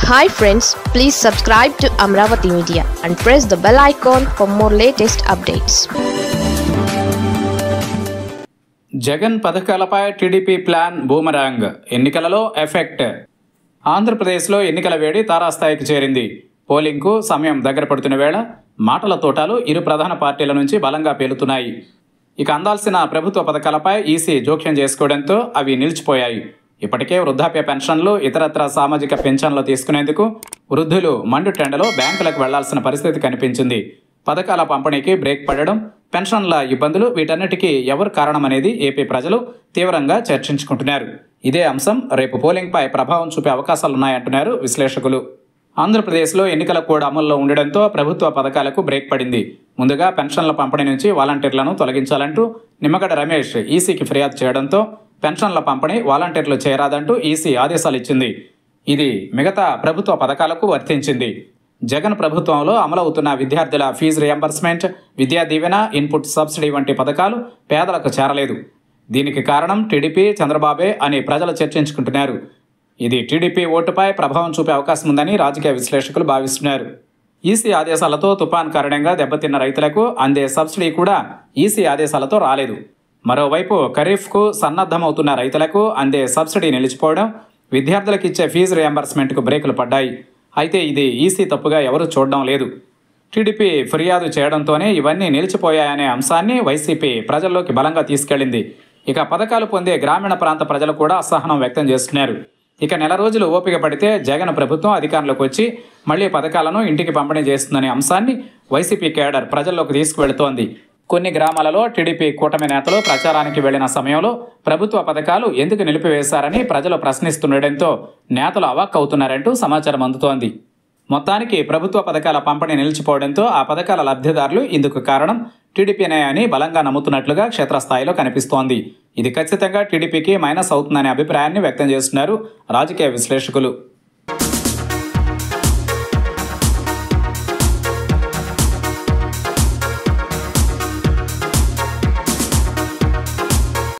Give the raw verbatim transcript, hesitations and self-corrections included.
Hi friends, please subscribe to Amravati Media and press the bell icon for more latest updates. Jagan పథకాలపై TDP plan boomerang, ఎన్నికలలో effect. ఆంధ్రప్రదేశ్లో ఎన్నికల వేడి తారాస్థాయికి చేరింది. పోలింగ్కు సమయం దగ్గర పడుతున్న వేళ మాటల తోటాలు ఇరు ప్రధాన పార్టీల నుంచి బలంగా పేలుతున్నాయి. ఇక అందాల్సిన ప్రభుత్వ పథకాలపై ఈసీ జోక్యం చేసుకోవడంతో అవి నిలిచిపోయాయి. ఇప్పటికే వృద్ధాప్య పెన్షన్లు, ఇతరత్ర సామాజిక పెన్షన్లు తీసుకునేందుకు వృద్ధులు మండుటెండలో బ్యాంకులకు వెళ్లాల్సిన పరిస్థితి కనిపించింది. పథకాల పంపిణీకి బ్రేక్ పడడం, పెన్షన్ల ఇబ్బందులు, వీటన్నిటికీ ఎవరు కారణమనేది ఏపీ ప్రజలు తీవ్రంగా చర్చించుకుంటున్నారు. ఇదే అంశం రేపు పోలింగ్పై ప్రభావం చూపే అవకాశాలున్నాయంటున్నారు విశ్లేషకులు. ఆంధ్రప్రదేశ్లో ఎన్నికల కోడ్ అమల్లో ఉండడంతో ప్రభుత్వ పథకాలకు బ్రేక్ పడింది. ముందుగా పెన్షన్ల పంపిణీ నుంచి వాలంటీర్లను తొలగించాలంటూ నిమ్మగడ్డ రమేష్ ఈసీకి ఫిర్యాదు చేయడంతో పెన్షన్ల పంపిణీ వాలంటీర్లు చేయరాదంటూ ఈసీ ఆదేశాలు ఇచ్చింది. ఇది మిగతా ప్రభుత్వ పథకాలకు వర్తించింది. జగన్ ప్రభుత్వంలో అమలవుతున్న విద్యార్థుల fee reimbursement, Vidya Deevena, input subsidy వంటి పథకాలు పేదలకు చేరలేదు. దీనికి కారణం టీడీపీ, చంద్రబాబే అని ప్రజలు చర్చించుకుంటున్నారు. ఇది టీడీపీ ఓటుపై ప్రభావం చూపే అవకాశం ఉందని రాజకీయ విశ్లేషకులు భావిస్తున్నారు. ఈసీ ఆదేశాలతో తుపాన్ కారణంగా దెబ్బతిన్న రైతులకు అందే సబ్సిడీ కూడా ఈసీ ఆదేశాలతో రాలేదు. మరోవైపు ఖరీఫ్కు సన్నద్ధమవుతున్న రైతులకు అందే సబ్సిడీ నిలిచిపోవడం, విద్యార్థులకు ఇచ్చే ఫీజు రియంబర్స్మెంట్కు బ్రేకులు పడ్డాయి. అయితే ఇది ఈసీ తప్పుగా ఎవరూ చూడడం లేదు. టీడీపీ ఫిర్యాదు చేయడంతోనే ఇవన్నీ నిలిచిపోయాయనే అంశాన్ని వైసీపీ ప్రజల్లోకి బలంగా తీసుకెళ్లింది. ఇక పథకాలు పొందే గ్రామీణ ప్రాంత ప్రజలు కూడా అసహనం వ్యక్తం చేస్తున్నారు. ఇక నెల రోజులు ఓపిక పడితే జగన్ ప్రభుత్వం అధికారంలోకి వచ్చి మళ్లీ పథకాలను ఇంటికి పంపిణీ చేస్తుందనే అంశాన్ని వైసీపీ కేడర్ ప్రజల్లోకి తీసుకువెళుతోంది. కొన్ని గ్రామాలలో టీడీపీ కూటమి నేతలు ప్రచారానికి వెళ్లిన సమయంలో ప్రభుత్వ పథకాలు ఎందుకు నిలిపివేశారని ప్రజలు ప్రశ్నిస్తుండటంతో నేతలు అవాక్కవుతున్నారంటూ సమాచారం అందుతోంది. మొత్తానికి ప్రభుత్వ పథకాల పంపిణీ నిలిచిపోవడంతో ఆ పథకాల లబ్ధిదారులు ఇందుకు కారణం టీడీపీనే అని బలంగా నమ్ముతున్నట్లుగా క్షేత్రస్థాయిలో కనిపిస్తోంది. ఇది ఖచ్చితంగా టీడీపీకి మైనస్ అవుతుందనే అభిప్రాయాన్ని వ్యక్తం చేస్తున్నారు రాజకీయ విశ్లేషకులు.